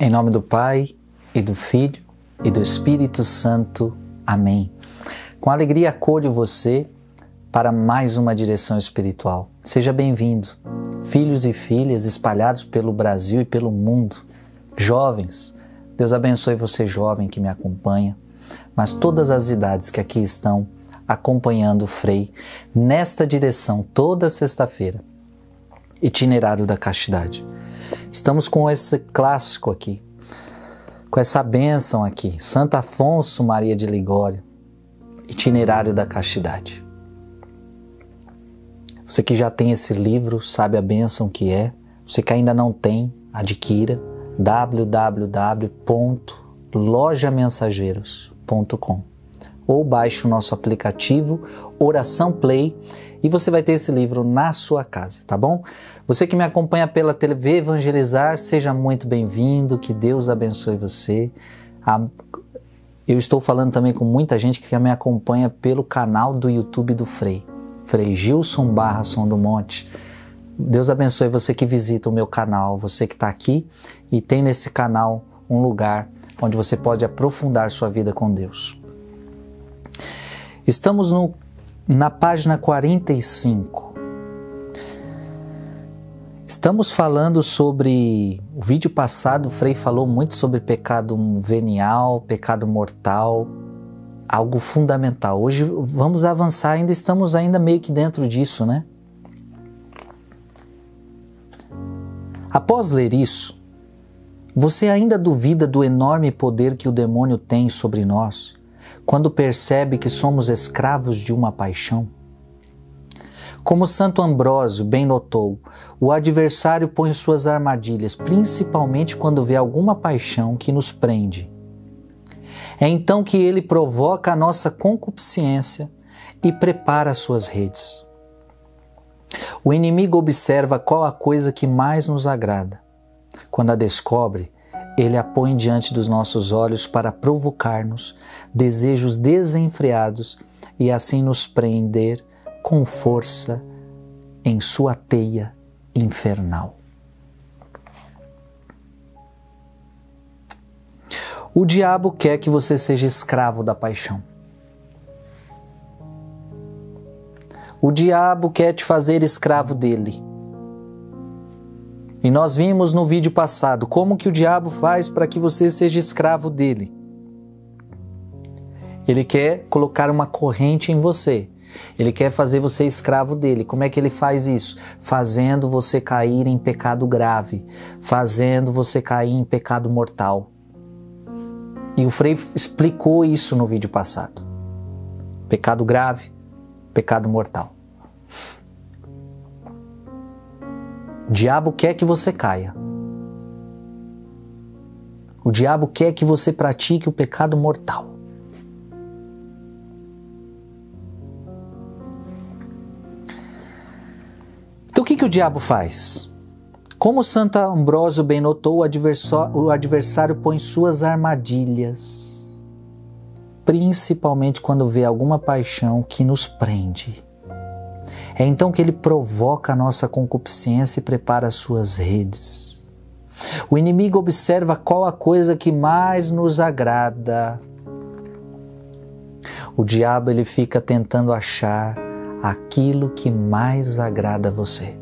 Em nome do Pai, e do Filho, e do Espírito Santo. Amém. Com alegria acolho você para mais uma direção espiritual. Seja bem-vindo, filhos e filhas espalhados pelo Brasil e pelo mundo. Jovens, Deus abençoe você jovem que me acompanha, mas todas as idades que aqui estão acompanhando o Frei nesta direção toda sexta-feira. Itinerário da Castidade. Estamos com esse clássico aqui, com essa bênção aqui, Santo Afonso Maria de Ligório, Itinerário da Castidade. Você que já tem esse livro, sabe a bênção que é. Você que ainda não tem, adquira www.lojamensageiros.com ou baixe o nosso aplicativo Oração Play e você vai ter esse livro na sua casa, tá bom? Você que me acompanha pela TV Evangelizar, seja muito bem-vindo, que Deus abençoe você. Eu estou falando também com muita gente que me acompanha pelo canal do YouTube do Frei Gilson Barra Som do Monte. Deus abençoe você que visita o meu canal, você que está aqui e tem nesse canal um lugar onde você pode aprofundar sua vida com Deus. Estamos na página 45. Estamos falando sobre... O vídeo passado o Frei falou muito sobre pecado venial, pecado mortal, algo fundamental. Hoje vamos avançar, estamos meio que dentro disso, né? Após ler isso, você ainda duvida do enorme poder que o demônio tem sobre nós, quando percebe que somos escravos de uma paixão? Como Santo Ambrósio bem notou, o adversário põe suas armadilhas, principalmente quando vê alguma paixão que nos prende. É então que ele provoca a nossa concupiscência e prepara suas redes. O inimigo observa qual a coisa que mais nos agrada. Quando a descobre, ele a põe diante dos nossos olhos para provocar-nos desejos desenfreados e assim nos prender com força em sua teia infernal. O diabo quer que você seja escravo da paixão. O diabo quer te fazer escravo dele. E nós vimos no vídeo passado como que o diabo faz para que você seja escravo dele. Ele quer colocar uma corrente em você. Ele quer fazer você escravo dele. Como é que ele faz isso? Fazendo você cair em pecado grave, fazendo você cair em pecado mortal. E o Frei explicou isso no vídeo passado. Pecado grave, pecado mortal. O diabo quer que você caia. O diabo quer que você pratique o pecado mortal. Então o que o diabo faz? Como Santo Ambrósio bem notou, o adversário põe suas armadilhas, principalmente quando vê alguma paixão que nos prende. É então que ele provoca a nossa concupiscência e prepara as suas redes. O inimigo observa qual a coisa que mais nos agrada. O diabo ele fica tentando achar aquilo que mais agrada a você,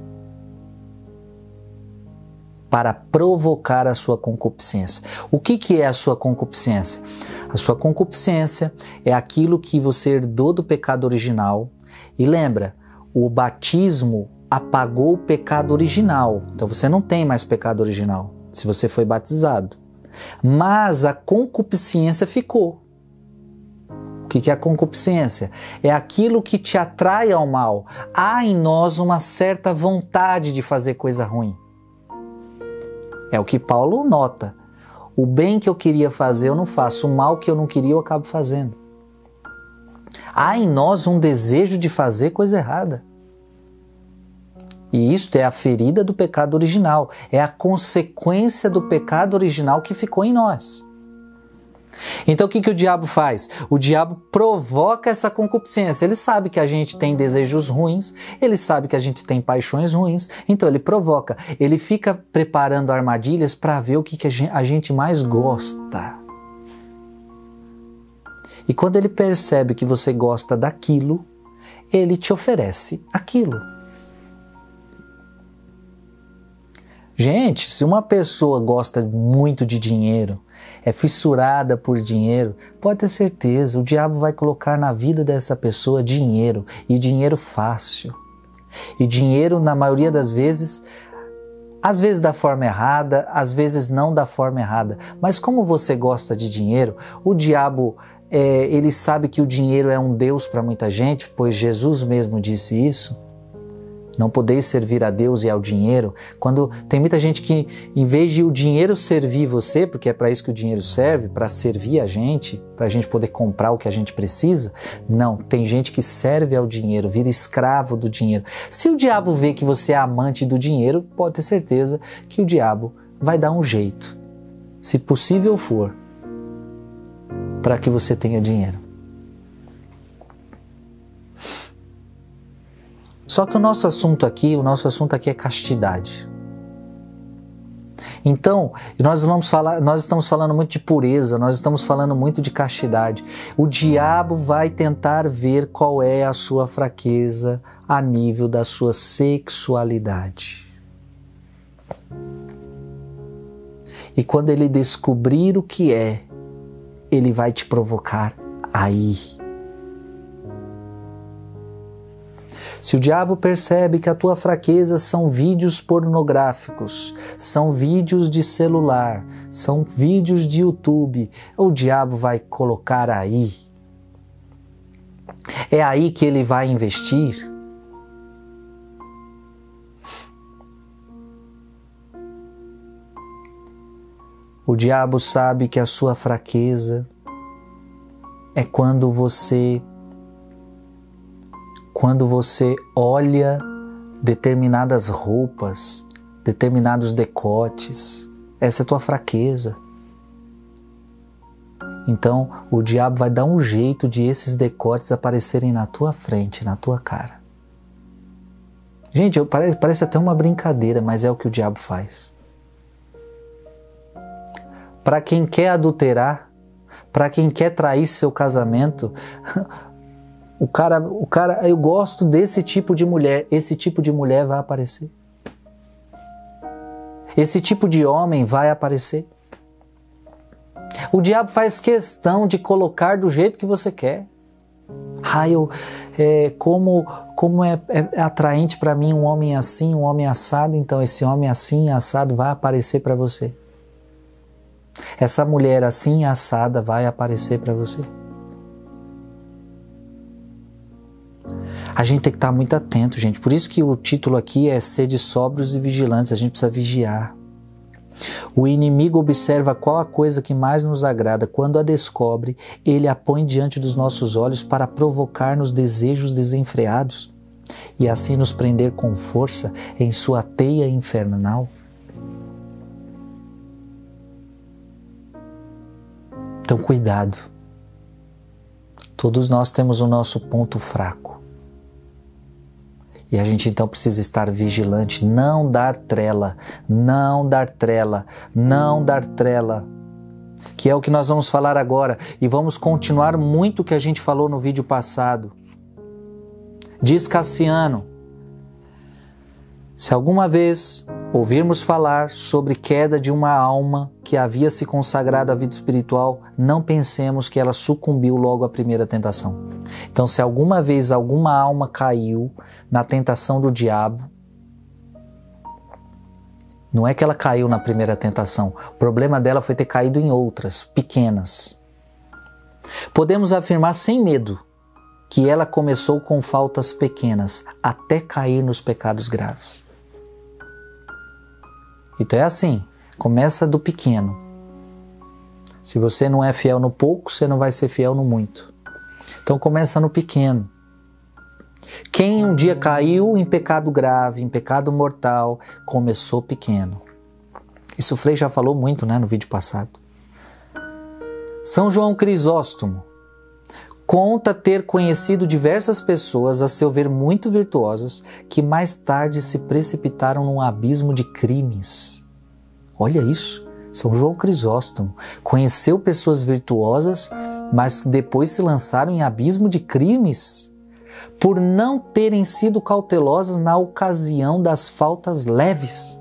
para provocar a sua concupiscência. O que é a sua concupiscência? A sua concupiscência é aquilo que você herdou do pecado original. E lembra, o batismo apagou o pecado original. Então você não tem mais pecado original, se você foi batizado. Mas a concupiscência ficou. O que é a concupiscência? É aquilo que te atrai ao mal. Há em nós uma certa vontade de fazer coisa ruim. É o que Paulo nota. O bem que eu queria fazer eu não faço, o mal que eu não queria eu acabo fazendo. Há em nós um desejo de fazer coisa errada. E isto é a ferida do pecado original, é a consequência do pecado original que ficou em nós. Então o que o diabo faz? O diabo provoca essa concupiscência. Ele sabe que a gente tem desejos ruins, ele sabe que a gente tem paixões ruins, então ele provoca. Ele fica preparando armadilhas para ver o que a gente mais gosta. E quando ele percebe que você gosta daquilo, ele te oferece aquilo. Gente, se uma pessoa gosta muito de dinheiro, é fissurada por dinheiro, pode ter certeza, o diabo vai colocar na vida dessa pessoa dinheiro, e dinheiro fácil. E dinheiro, na maioria das vezes, às vezes da forma errada, às vezes não da forma errada. Mas como você gosta de dinheiro, o diabo, ele sabe que o dinheiro é um Deus para muita gente, pois Jesus mesmo disse isso. Não podeis servir a Deus e ao dinheiro. Quando tem muita gente que, em vez de o dinheiro servir você, porque é para isso que o dinheiro serve, para servir a gente, para a gente poder comprar o que a gente precisa, não, tem gente que serve ao dinheiro, vira escravo do dinheiro. Se o diabo vê que você é amante do dinheiro, pode ter certeza que o diabo vai dar um jeito, se possível for, para que você tenha dinheiro. Só que o nosso assunto aqui é castidade. Então, nós estamos falando muito de pureza, nós estamos falando muito de castidade. O diabo vai tentar ver qual é a sua fraqueza a nível da sua sexualidade. E quando ele descobrir o que é, ele vai te provocar aí. Se o diabo percebe que a tua fraqueza são vídeos pornográficos, são vídeos de celular, são vídeos de YouTube, o diabo vai colocar aí. É aí que ele vai investir. O diabo sabe que a sua fraqueza é quando você olha determinadas roupas, determinados decotes. Essa é a tua fraqueza. Então, o diabo vai dar um jeito de esses decotes aparecerem na tua frente, na tua cara. Gente, parece até uma brincadeira, mas é o que o diabo faz. Para quem quer adulterar, para quem quer trair seu casamento, o cara, eu gosto desse tipo de mulher, esse tipo de mulher vai aparecer. Esse tipo de homem vai aparecer. O diabo faz questão de colocar do jeito que você quer. Como é atraente para mim um homem assim, um homem assado, então esse homem assim, assado vai aparecer para você. Essa mulher assim, assada vai aparecer para você. A gente tem que estar muito atento, gente. Por isso que o título aqui é Sede sóbrios e vigilantes. A gente precisa vigiar. O inimigo observa qual a coisa que mais nos agrada. Quando a descobre, ele a põe diante dos nossos olhos para provocar-nos desejos desenfreados e assim nos prender com força em sua teia infernal. Então, cuidado. Todos nós temos o nosso ponto fraco. E a gente então precisa estar vigilante, não dar trela, não dar trela, não dar trela. Que é o que nós vamos falar agora. E vamos continuar muito o que a gente falou no vídeo passado. Diz Cassiano: se alguma vez ouvirmos falar sobre queda de uma alma que havia se consagrado à vida espiritual, não pensemos que ela sucumbiu logo à primeira tentação. Então, se alguma vez alguma alma caiu na tentação do diabo, não é que ela caiu na primeira tentação. O problema dela foi ter caído em outras, pequenas. Podemos afirmar sem medo que ela começou com faltas pequenas, até cair nos pecados graves. Então é assim, começa do pequeno. Se você não é fiel no pouco, você não vai ser fiel no muito. Então começa no pequeno. Quem um dia caiu em pecado grave, em pecado mortal, começou pequeno. Isso o Frei já falou muito, no vídeo passado. São João Crisóstomo conta ter conhecido diversas pessoas, a seu ver muito virtuosas, que mais tarde se precipitaram num abismo de crimes. Olha isso, São João Crisóstomo conheceu pessoas virtuosas, mas depois se lançaram em abismo de crimes, por não terem sido cautelosas na ocasião das faltas leves.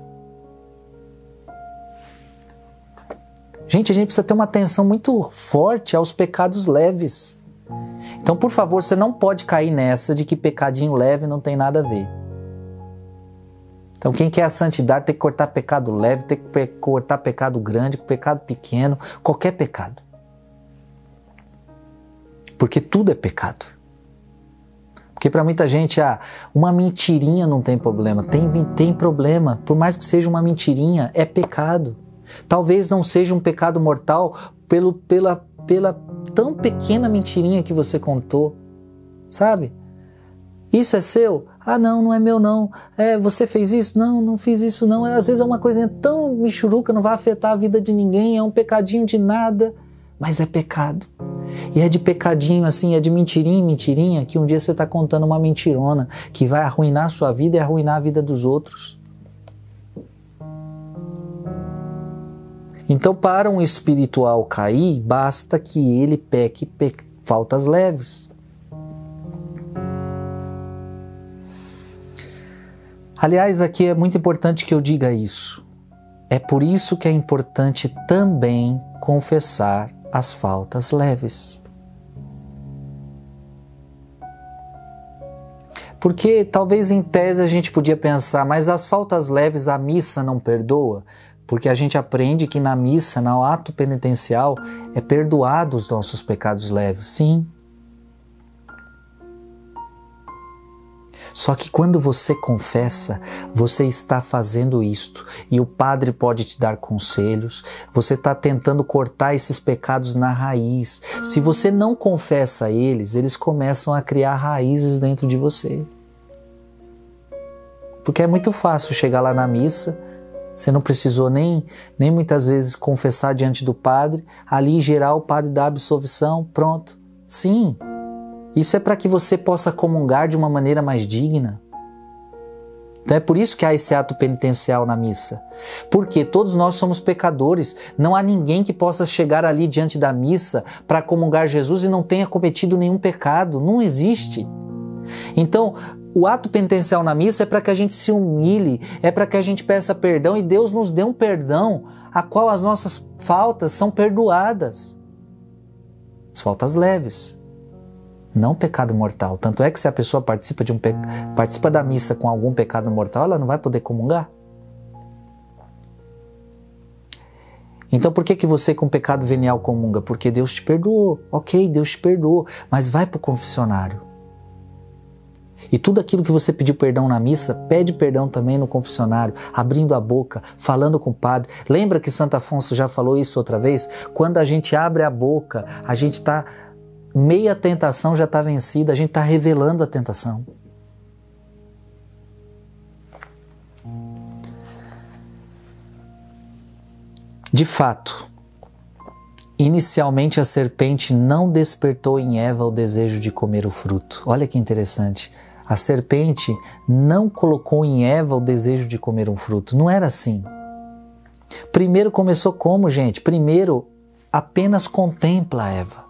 Gente, a gente precisa ter uma atenção muito forte aos pecados leves. Então, por favor, você não pode cair nessa de que pecadinho leve não tem nada a ver. Então, quem quer a santidade tem que cortar pecado leve, tem que cortar pecado grande, pecado pequeno, qualquer pecado. Porque tudo é pecado. Porque para muita gente, uma mentirinha não tem problema. Tem problema. Por mais que seja uma mentirinha, é pecado. Talvez não seja um pecado mortal pela tão pequena mentirinha que você contou, sabe? Isso é seu? Ah, não é meu não. Você fez isso? Não fiz isso não. Às vezes é uma coisinha tão michuruca, não vai afetar a vida de ninguém, é um pecadinho de nada, mas é pecado. E é de pecadinho assim, é de mentirinha em mentirinha, que um dia você está contando uma mentirona que vai arruinar a sua vida e arruinar a vida dos outros. Então, para um espiritual cair, basta que ele peque faltas leves. Aliás, aqui é muito importante que eu diga isso. É por isso que é importante também confessar as faltas leves. Porque talvez em tese a gente podia pensar, mas as faltas leves a missa não perdoa? Porque a gente aprende que na missa, no ato penitencial, é perdoado os nossos pecados leves. Sim. Só que quando você confessa, você está fazendo isto. E o padre pode te dar conselhos. Você está tentando cortar esses pecados na raiz. Se você não confessa eles, eles começam a criar raízes dentro de você. Porque é muito fácil chegar lá na missa. Você não precisou nem muitas vezes confessar diante do padre. Ali, em geral, o padre dá a absolvição, pronto. Sim, isso é para que você possa comungar de uma maneira mais digna. Então é por isso que há esse ato penitencial na missa. Porque todos nós somos pecadores. Não há ninguém que possa chegar ali diante da missa para comungar Jesus e não tenha cometido nenhum pecado. Não existe. Então, o ato penitencial na missa é para que a gente se humilhe, é para que a gente peça perdão e Deus nos dê um perdão, a qual as nossas faltas são perdoadas. As faltas leves, não pecado mortal. Tanto é que se a pessoa participa da missa com algum pecado mortal, ela não vai poder comungar. Então por que você com pecado venial comunga? Porque Deus te perdoou. Ok, Deus te perdoou, mas vai para o confessionário. E tudo aquilo que você pediu perdão na missa, pede perdão também no confessionário, abrindo a boca, falando com o padre. Lembra que Santo Afonso já falou isso outra vez? Quando a gente abre a boca, a gente está... meia tentação já está vencida, a gente está revelando a tentação. De fato, inicialmente a serpente não despertou em Eva o desejo de comer o fruto. Olha que interessante. A serpente não colocou em Eva o desejo de comer um fruto. Não era assim. Primeiro começou como, gente? Primeiro apenas contempla a Eva.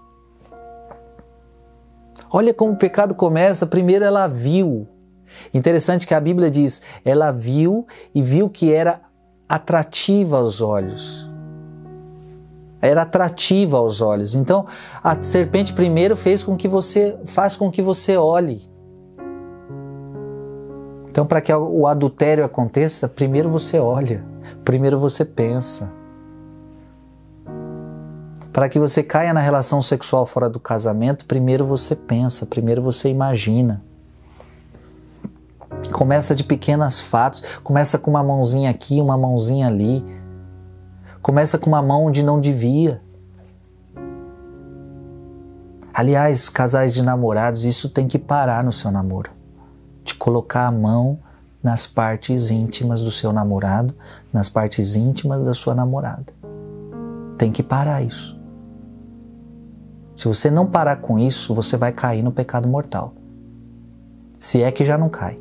Olha como o pecado começa. Primeiro ela viu. Interessante que a Bíblia diz, ela viu e viu que era atrativa aos olhos. Era atrativa aos olhos. Então, a serpente primeiro faz com que você olhe. Então, para que o adultério aconteça, primeiro você olha, primeiro você pensa. Para que você caia na relação sexual fora do casamento, primeiro você pensa, primeiro você imagina. Começa de pequenos fatos, começa com uma mãozinha aqui, uma mãozinha ali. Começa com uma mão onde não devia. Aliás, casais de namorados, isso tem que parar no seu namoro. De colocar a mão nas partes íntimas do seu namorado, nas partes íntimas da sua namorada. Tem que parar isso. Se você não parar com isso, você vai cair no pecado mortal. Se é que já não cai.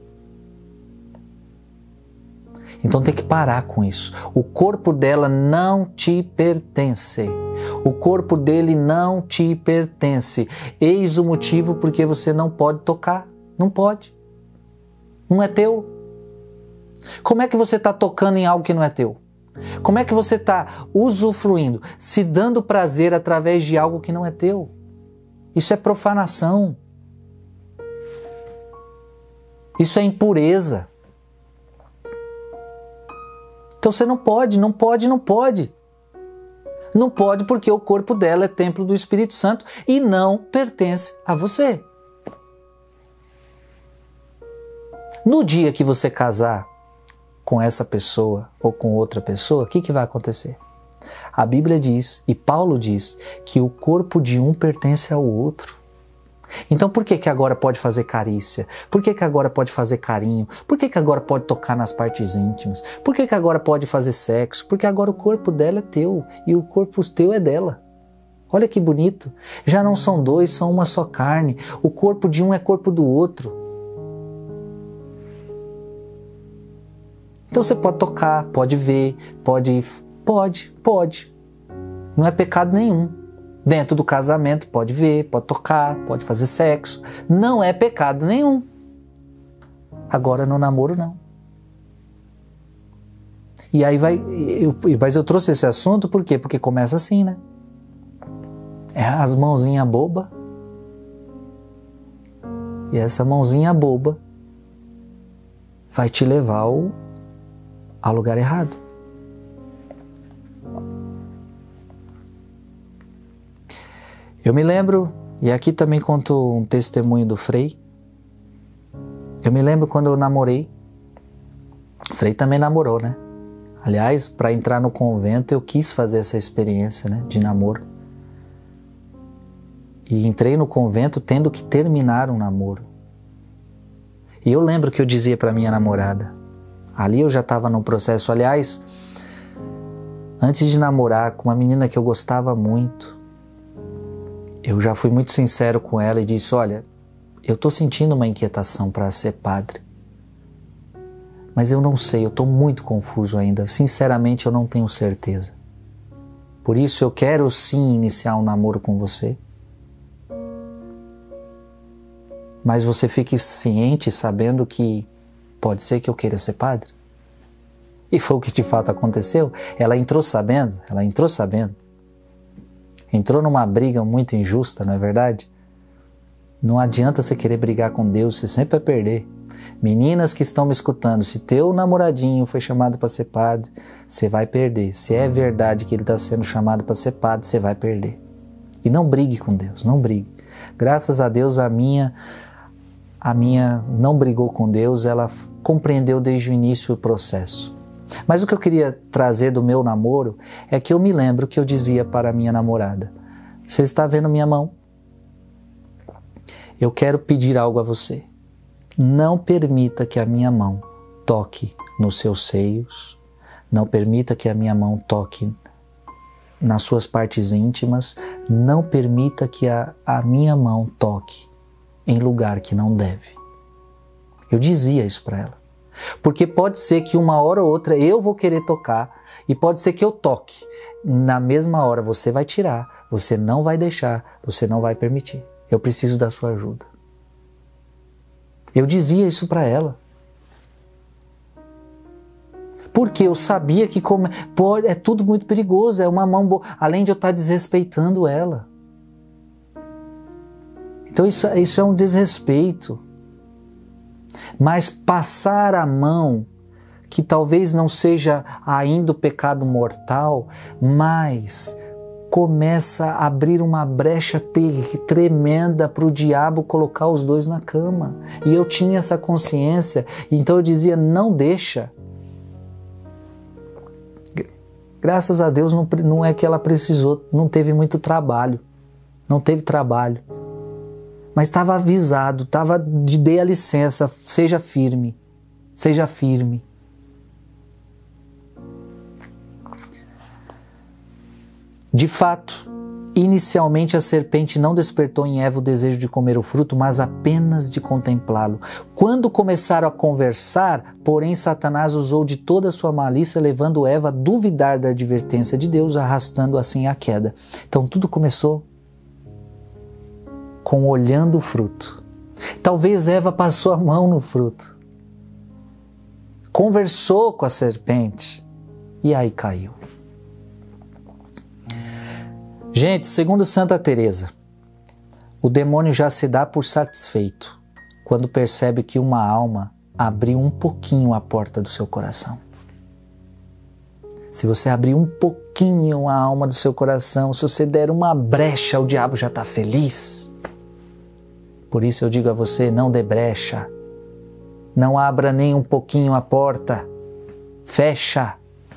Então tem que parar com isso. O corpo dela não te pertence. O corpo dele não te pertence. Eis o motivo porque você não pode tocar. Não pode. Não é teu. Como é que você está tocando em algo que não é teu? Como é que você está usufruindo, se dando prazer através de algo que não é teu? Isso é profanação. Isso é impureza. Então você não pode. Não pode porque o corpo dela é templo do Espírito Santo e não pertence a você. No dia que você casar com essa pessoa ou com outra pessoa, o que vai acontecer? A Bíblia diz, e Paulo diz, que o corpo de um pertence ao outro. Então por que agora pode fazer carícia? Por que agora pode fazer carinho? Por que agora pode tocar nas partes íntimas? Por que agora pode fazer sexo? Porque agora o corpo dela é teu e o corpo teu é dela. Olha que bonito. Já não são dois, são uma só carne. O corpo de um é corpo do outro. Então você pode tocar, pode ver, pode. Não é pecado nenhum. Dentro do casamento pode ver, pode tocar, pode fazer sexo. Não é pecado nenhum. Agora no namoro não. E aí mas eu trouxe esse assunto por quê? Porque começa assim, né? É as mãozinhas boba. E essa mãozinha boba vai te levar ao lugar errado. Eu me lembro, e aqui também conto um testemunho do Frei. Eu me lembro quando eu namorei. O Frei também namorou, né? Aliás, para entrar no convento eu quis fazer essa experiência, né, de namoro. E entrei no convento tendo que terminar um namoro. E eu lembro que eu dizia para minha namorada, ali eu já estava num processo, aliás, antes de namorar com uma menina que eu gostava muito, eu já fui muito sincero com ela e disse, olha, eu estou sentindo uma inquietação para ser padre, mas eu não sei, eu estou muito confuso ainda, sinceramente eu não tenho certeza. Por isso eu quero sim iniciar um namoro com você, mas você fique ciente sabendo que pode ser que eu queira ser padre. E foi o que de fato aconteceu. Ela entrou sabendo. Entrou numa briga muito injusta, não é verdade? Não adianta você querer brigar com Deus, você sempre vai perder. Meninas que estão me escutando, se teu namoradinho foi chamado para ser padre, você vai perder. Se é verdade que ele está sendo chamado para ser padre, você vai perder. E não brigue com Deus, não brigue. Graças a Deus a minha não brigou com Deus, ela compreendeu desde o início o processo. Mas o que eu queria trazer do meu namoro é que eu me lembro que eu dizia para a minha namorada, você está vendo minha mão? Eu quero pedir algo a você. Não permita que a minha mão toque nos seus seios, não permita que a minha mão toque nas suas partes íntimas, não permita que a minha mão toque em lugar que não deve. Eu dizia isso para ela. Porque pode ser que uma hora ou outra eu vou querer tocar e pode ser que eu toque. Na mesma hora você vai tirar, você não vai deixar, você não vai permitir. Eu preciso da sua ajuda. Eu dizia isso para ela. Porque eu sabia que é tudo muito perigoso, é uma mão boa, além de eu estar desrespeitando ela. Então isso é um desrespeito. Mas passar a mão, que talvez não seja ainda o pecado mortal, mas começa a abrir uma brecha tremenda para o diabo colocar os dois na cama. E eu tinha essa consciência, então eu dizia, não deixa. Graças a Deus não é que ela precisou, não teve muito trabalho, não teve trabalho. Mas estava avisado, dei a licença, seja firme, seja firme. De fato, Inicialmente a serpente não despertou em Eva o desejo de comer o fruto, mas apenas de contemplá-lo. Quando começaram a conversar, porém Satanás usou de toda a sua malícia, levando Eva a duvidar da advertência de Deus, arrastando assim a queda. Então tudo começou com olhando o fruto. Talvez Eva passou a mão no fruto, conversou com a serpente e aí caiu. Gente, segundo Santa Teresa, o demônio já se dá por satisfeito quando percebe que uma alma abriu um pouquinho a porta do seu coração. Se você abrir um pouquinho a alma do seu coração, se você der uma brecha, o diabo já está feliz. Por isso eu digo a você, não dê brecha, não abra nem um pouquinho a porta, fecha.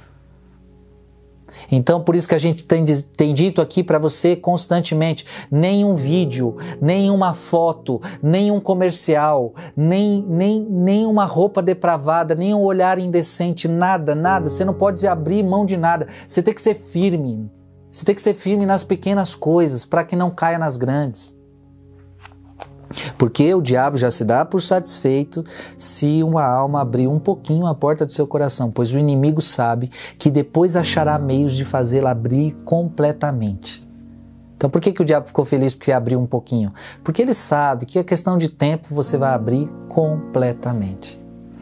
Então, por isso que a gente tem dito aqui para você constantemente, nenhum vídeo, nenhuma foto, nenhum comercial, nem uma roupa depravada, nem um olhar indecente, nada, você não pode abrir mão de nada, você tem que ser firme, nas pequenas coisas, para que não caia nas grandes. Porque o diabo já se dá por satisfeito se uma alma abrir um pouquinho a porta do seu coração, pois o inimigo sabe que depois achará meios de fazê-la abrir completamente. Então por que o diabo ficou feliz porque abriu um pouquinho? Porque ele sabe que é questão de tempo você vai abrir completamente.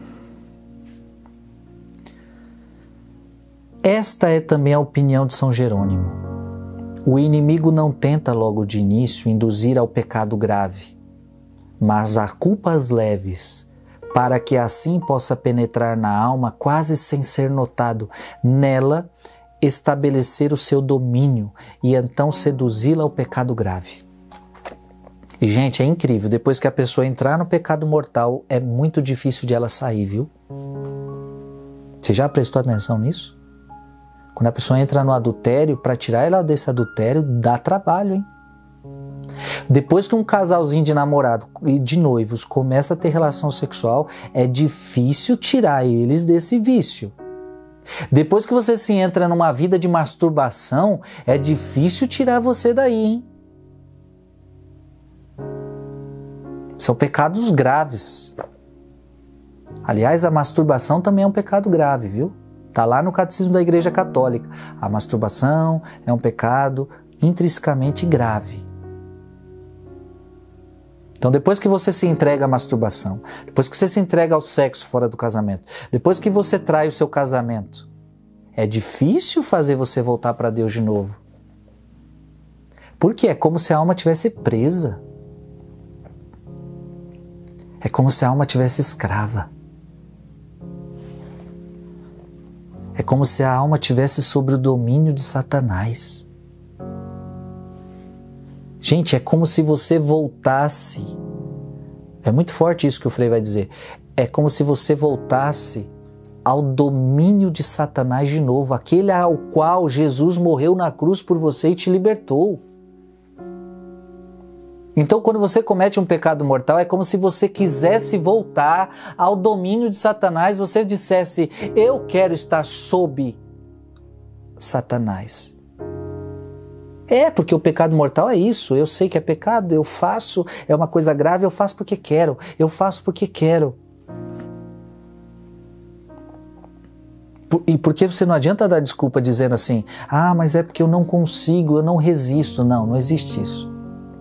Esta é também a opinião de São Jerônimo. O inimigo não tenta logo de início induzir ao pecado grave, mas a culpas leves, para que assim possa penetrar na alma quase sem ser notado, nela estabelecer o seu domínio e então seduzi-la ao pecado grave. E gente, é incrível, depois que a pessoa entrar no pecado mortal, é muito difícil de ela sair, viu? Você já prestou atenção nisso? Quando a pessoa entra no adultério, para tirar ela desse adultério, dá trabalho, hein? Depois que um casalzinho de namorado e de noivos começa a ter relação sexual, é difícil tirar eles desse vício. Depois que você se entra numa vida de masturbação, é difícil tirar você daí, hein? São pecados graves. Aliás, a masturbação também é um pecado grave, viu? Está lá no Catecismo da Igreja Católica. A masturbação é um pecado intrinsecamente grave. Então, depois que você se entrega à masturbação, depois que você se entrega ao sexo fora do casamento, depois que você trai o seu casamento, é difícil fazer você voltar para Deus de novo. Porque é como se a alma tivesse presa. É como se a alma tivesse escrava. É como se a alma tivesse sob o domínio de Satanás. Gente, é como se você voltasse. É muito forte isso que o Frei vai dizer. É como se você voltasse ao domínio de Satanás de novo, aquele ao qual Jesus morreu na cruz por você e te libertou. Então, quando você comete um pecado mortal, é como se você quisesse voltar ao domínio de Satanás, você dissesse, eu quero estar sob Satanás. Porque o pecado mortal é isso, eu sei que é pecado, eu faço, é uma coisa grave, eu faço porque quero, E porque você não adianta dar desculpa dizendo assim, mas é porque eu não consigo, eu não resisto. Não existe isso.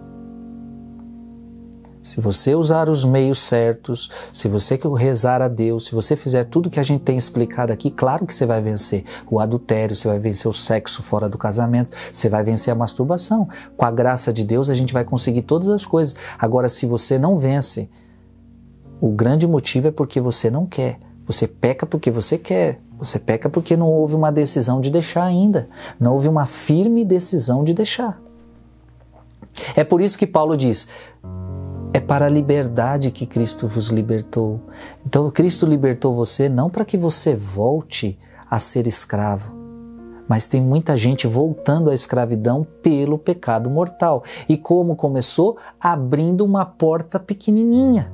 Se você usar os meios certos, se você rezar a Deus, se você fizer tudo que a gente tem explicado aqui, claro que você vai vencer o adultério, você vai vencer o sexo fora do casamento, você vai vencer a masturbação. Com a graça de Deus a gente vai conseguir todas as coisas. Agora, se você não vence, o grande motivo é porque você não quer. Você peca porque você quer. Você peca porque não houve uma decisão de deixar ainda. Não houve uma firme decisão de deixar. É por isso que Paulo diz, é para a liberdade que Cristo vos libertou. Então Cristo libertou você não para que você volte a ser escravo, mas tem muita gente voltando à escravidão pelo pecado mortal. E como começou? Abrindo uma porta pequenininha.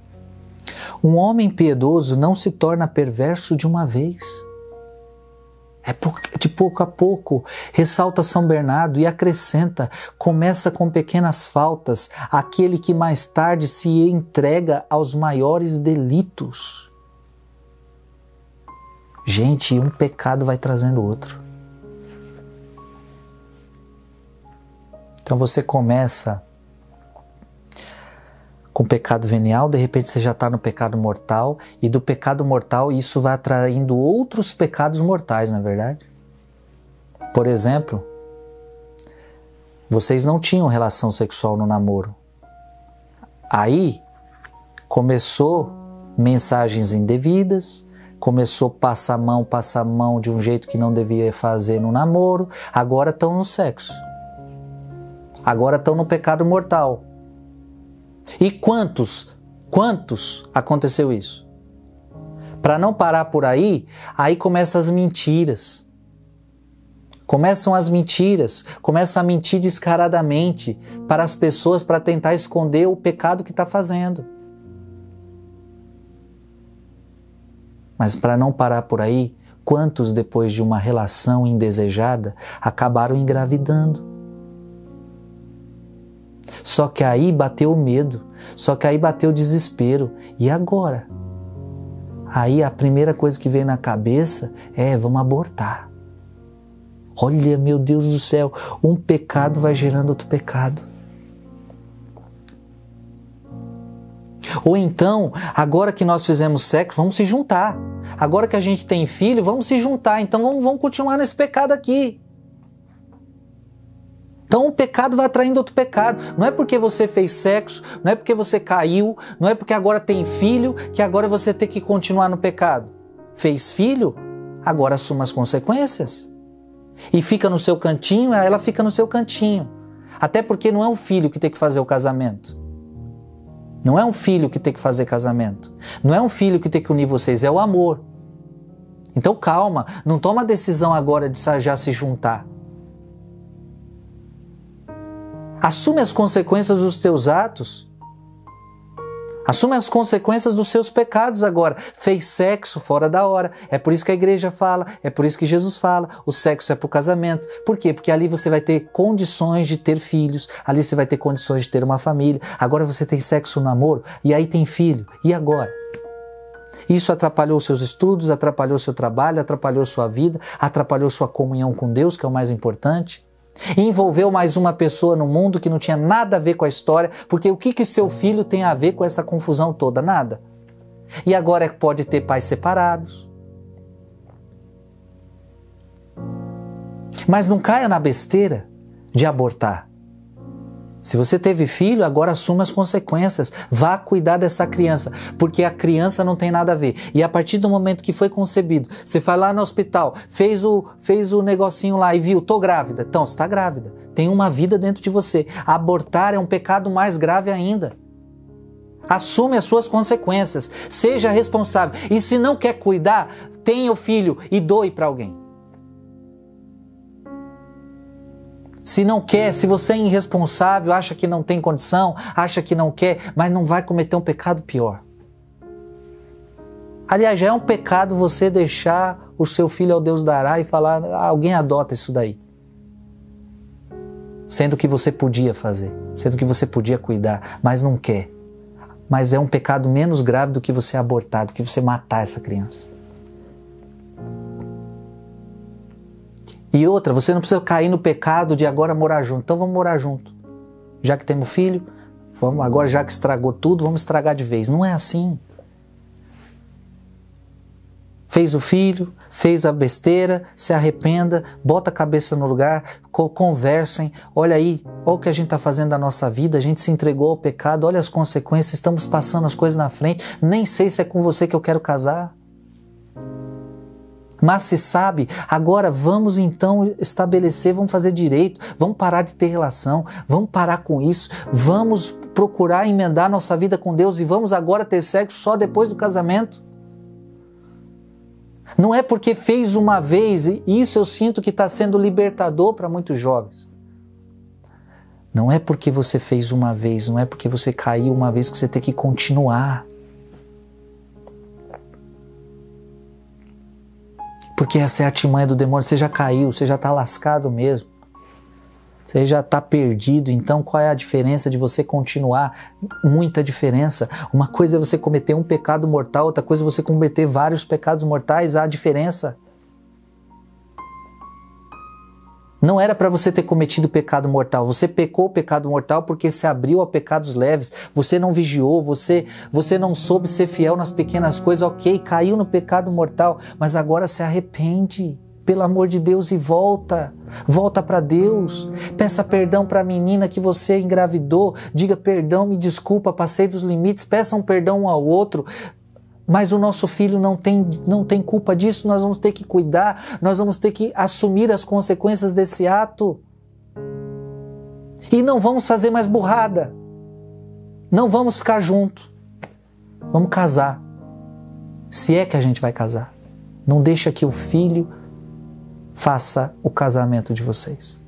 Um homem piedoso não se torna perverso de uma vez. É de pouco a pouco, ressalta São Bernardo e acrescenta, começa com pequenas faltas, aquele que mais tarde se entrega aos maiores delitos. Gente, um pecado vai trazendo outro. Então você começa com o pecado venial, de repente você já está no pecado mortal, e do pecado mortal isso vai atraindo outros pecados mortais, na verdade. Por exemplo, vocês não tinham relação sexual no namoro. Aí começou mensagens indevidas, começou passar a mão de um jeito que não devia fazer no namoro, agora estão no sexo. Agora estão no pecado mortal. E quantos aconteceu isso? Para não parar por aí começam as mentiras. Começam as mentiras, começa a mentir descaradamente para as pessoas para tentar esconder o pecado que está fazendo. Mas para não parar por aí, quantos depois de uma relação indesejada acabaram engravidando? Só que aí bateu o medo, só que aí bateu o desespero. E agora? Aí a primeira coisa que veio na cabeça é, vamos abortar. Olha, meu Deus do céu, um pecado vai gerando outro pecado. Ou então, agora que nós fizemos sexo, vamos se juntar. Agora que a gente tem filho, vamos se juntar. Então vamos continuar nesse pecado aqui. Então o pecado vai atraindo outro pecado. Não é porque você fez sexo, não é porque você caiu, não é porque agora tem filho, que agora você tem que continuar no pecado. Fez filho, agora assuma as consequências. E fica no seu cantinho, ela fica no seu cantinho. Até porque não é o filho que tem que fazer o casamento. Não é um filho que tem que fazer casamento. Não é um filho que tem que unir vocês, é o amor. Então calma, não toma a decisão agora de já se juntar. Assume as consequências dos teus atos. Assume as consequências dos seus pecados agora. Fez sexo fora da hora. É por isso que a igreja fala, é por isso que Jesus fala. O sexo é para o casamento. Por quê? Porque ali você vai ter condições de ter filhos. Ali você vai ter condições de ter uma família. Agora você tem sexo no namoro e aí tem filho. E agora? Isso atrapalhou seus estudos, atrapalhou seu trabalho, atrapalhou sua vida, atrapalhou sua comunhão com Deus, que é o mais importante. E envolveu mais uma pessoa no mundo que não tinha nada a ver com a história, porque o que seu filho tem a ver com essa confusão toda? Nada. E agora pode ter pais separados. Mas não caia na besteira de abortar. Se você teve filho, agora assuma as consequências. Vá cuidar dessa criança, porque a criança não tem nada a ver. E a partir do momento que foi concebido, você foi lá no hospital, fez o negocinho lá e viu, tô grávida. Então, você está grávida. Tem uma vida dentro de você. Abortar é um pecado mais grave ainda. Assume as suas consequências. Seja responsável. E se não quer cuidar, tenha o filho e doe para alguém. Se não quer, se você é irresponsável, acha que não tem condição, acha que não quer, mas não vai cometer um pecado pior. Aliás, já é um pecado você deixar o seu filho ao Deus dará e falar, alguém adota isso daí. Sendo que você podia fazer, sendo que você podia cuidar, mas não quer. Mas é um pecado menos grave do que você abortar, do que você matar essa criança. E outra, você não precisa cair no pecado de agora morar junto. Então vamos morar junto. Já que temos filho, agora já que estragou tudo, vamos estragar de vez. Não é assim. Fez o filho, fez a besteira, se arrependa, bota a cabeça no lugar, conversem. Olha aí, olha o que a gente está fazendo da nossa vida, a gente se entregou ao pecado, olha as consequências, estamos passando as coisas na frente. Nem sei se é com você que eu quero casar. Mas se sabe, agora vamos então estabelecer, vamos fazer direito, vamos parar de ter relação, vamos parar com isso, vamos procurar emendar nossa vida com Deus e vamos agora ter sexo só depois do casamento. Não é porque fez uma vez, e isso eu sinto que está sendo libertador para muitos jovens. Não é porque você fez uma vez, não é porque você caiu uma vez que você tem que continuar. Porque essa é a artimanha do demônio. Você já caiu, você já está lascado mesmo. Você já está perdido. Então qual é a diferença de você continuar? Muita diferença. Uma coisa é você cometer um pecado mortal, outra coisa é você cometer vários pecados mortais. Há diferença. Não era para você ter cometido pecado mortal. Você pecou o pecado mortal porque se abriu a pecados leves. Você não vigiou, você não soube ser fiel nas pequenas coisas. Ok, caiu no pecado mortal, mas agora se arrepende. Pelo amor de Deus, e volta. Volta para Deus. Peça perdão para a menina que você engravidou. Diga perdão, me desculpa, passei dos limites. Peça um perdão um ao outro. Mas o nosso filho não tem culpa disso, nós vamos ter que cuidar, nós vamos ter que assumir as consequências desse ato. E não vamos fazer mais burrada. Não vamos ficar juntos. Vamos casar. Se é que a gente vai casar. Não deixa que o filho faça o casamento de vocês.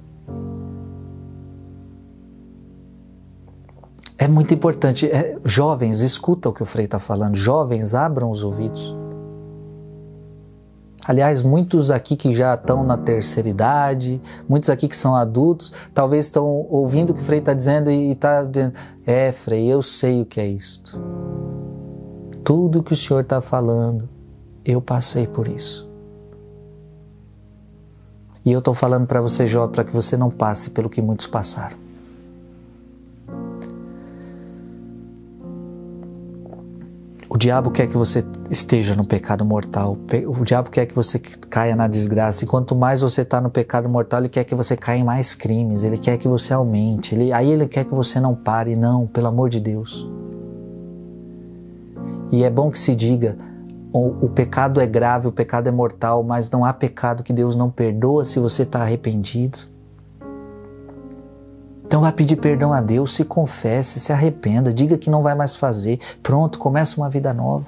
É muito importante. Jovens, escuta o que o Frei está falando. Jovens, abram os ouvidos. Aliás, muitos aqui que já estão na terceira idade, muitos aqui que são adultos, talvez estão ouvindo o que o Frei está dizendo e está dizendo, Frei, eu sei o que é isto. Tudo que o Senhor está falando, eu passei por isso. E eu estou falando para você, jovem, para que você não passe pelo que muitos passaram. O diabo quer que você esteja no pecado mortal. O diabo quer que você caia na desgraça. E quanto mais você está no pecado mortal, ele quer que você caia em mais crimes. Ele quer que você aumente. Aí ele quer que você não pare. Não, pelo amor de Deus. E é bom que se diga, o pecado é grave, o pecado é mortal, mas não há pecado que Deus não perdoa se você está arrependido. Então vai pedir perdão a Deus, se confesse, se arrependa, diga que não vai mais fazer. Pronto, começa uma vida nova.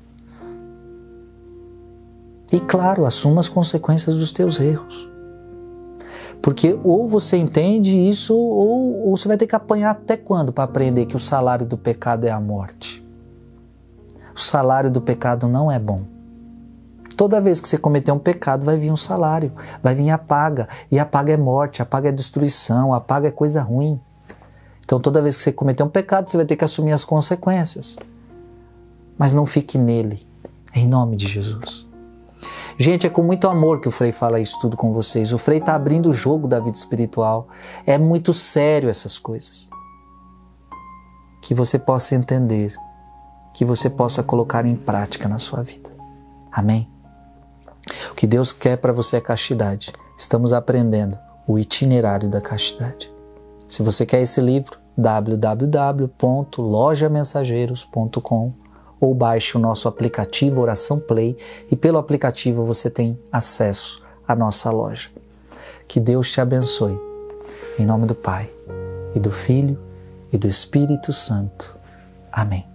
E claro, assuma as consequências dos teus erros. Porque ou você entende isso, ou você vai ter que apanhar até quando para aprender que o salário do pecado é a morte. O salário do pecado não é bom. Toda vez que você cometer um pecado, vai vir um salário, vai vir a paga. E a paga é morte, a paga é destruição, a paga é coisa ruim. Então toda vez que você cometer um pecado, você vai ter que assumir as consequências. Mas não fique nele, em nome de Jesus. Gente, é com muito amor que o Frei fala isso tudo com vocês. O Frei está abrindo o jogo da vida espiritual. É muito sério essas coisas. Que você possa entender, que você possa colocar em prática na sua vida. Amém? O que Deus quer para você é castidade. Estamos aprendendo o itinerário da castidade. Se você quer esse livro, www.lojamensageiros.com ou baixe o nosso aplicativo Oração Play e pelo aplicativo você tem acesso à nossa loja. Que Deus te abençoe. Em nome do Pai, e do Filho, e do Espírito Santo. Amém.